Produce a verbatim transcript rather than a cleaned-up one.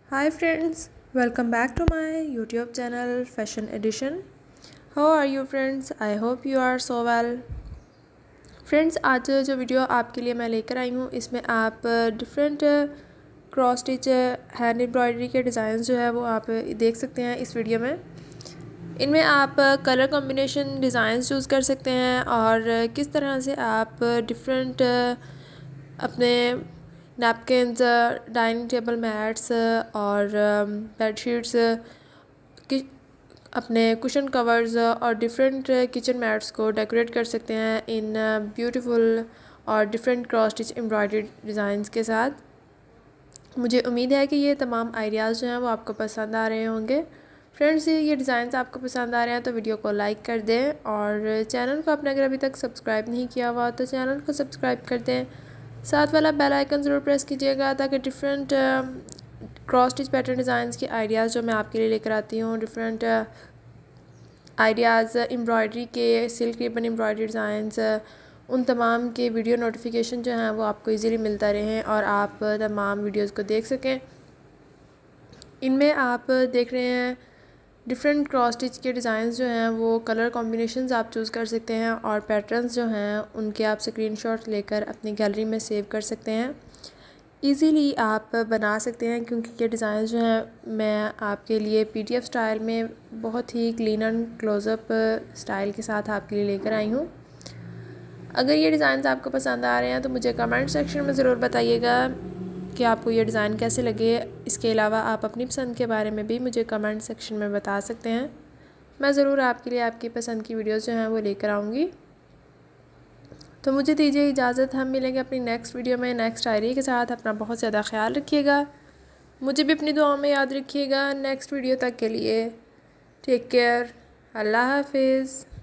Hi friends, welcome back to my YouTube channel Fashion Edition. How are you friends? I hope you are so well. Friends, आज जो video आपके लिए मैं लेकर आई हूँ इसमें आप different cross stitch hand embroidery के डिज़ाइन जो है वो आप देख सकते हैं इस वीडियो में। इनमें आप कलर कॉम्बिनेशन डिज़ाइन चूज़ कर सकते हैं और किस तरह से आप डिफरेंट अपने नैपकिन्स, डाइनिंग टेबल मैट्स और बेडशीट्स कि अपने कुशन कवर्स और डिफरेंट किचन मैट्स को डेकोरेट कर सकते हैं इन ब्यूटीफुल और different cross stitch embroidery designs के साथ। मुझे उम्मीद है कि ये तमाम आइडियाज़ जो हैं वो आपको पसंद आ रहे होंगे। फ्रेंड्स, ये डिज़ाइंस आपको पसंद आ रहे हैं तो वीडियो को लाइक कर दें और चैनल को आपने अगर अभी तक सब्सक्राइब नहीं किया हुआ तो चैनल को सब्सक्राइब कर दें। साथ वाला बेल आइकन ज़रूर प्रेस कीजिएगा ताकि different cross stitch pattern designs के आइडियाज़ जो मैं आपके लिए लेकर आती हूँ, डिफरेंट आइडियाज़ एम्ब्रॉयडरी के, सिल्क रिबन एम्ब्रॉयडरी डिज़ाइंस, उन तमाम के वीडियो नोटिफिकेशन जो हैं वो आपको इजीली मिलता रहे और आप तमाम वीडियोस को देख सकें। इनमें आप देख रहे हैं डिफरेंट क्रॉस स्टिच के डिज़ाइंस जो हैं वो कलर कॉम्बिनेशंस आप चूज़ कर सकते हैं और पैटर्न्स जो हैं उनके आप स्क्रीनशॉट लेकर अपनी गैलरी में सेव कर सकते हैं। इजीली आप बना सकते हैं क्योंकि ये डिज़ाइन जो हैं मैं आपके लिए पीडीएफ स्टाइल में बहुत ही क्लीन एंड क्लोज़अप स्टाइल के साथ आपके लिए लेकर आई हूँ। अगर ये डिज़ाइन आपको पसंद आ रहे हैं तो मुझे कमेंट सेक्शन में ज़रूर बताइएगा कि आपको ये डिज़ाइन कैसे लगे। इसके अलावा आप अपनी पसंद के बारे में भी मुझे कमेंट सेक्शन में बता सकते हैं। मैं ज़रूर आपके लिए आपकी पसंद की वीडियोज़ जो हैं वो लेकर आऊँगी। तो मुझे दीजिए इजाज़त, हम मिलेंगे अपनी नेक्स्ट वीडियो में नेक्स्ट डायरी के साथ। अपना बहुत ज़्यादा ख्याल रखिएगा, मुझे भी अपनी दुआओं में याद रखिएगा। नेक्स्ट वीडियो तक के लिए टेक केयर, अल्लाह हाफिज़।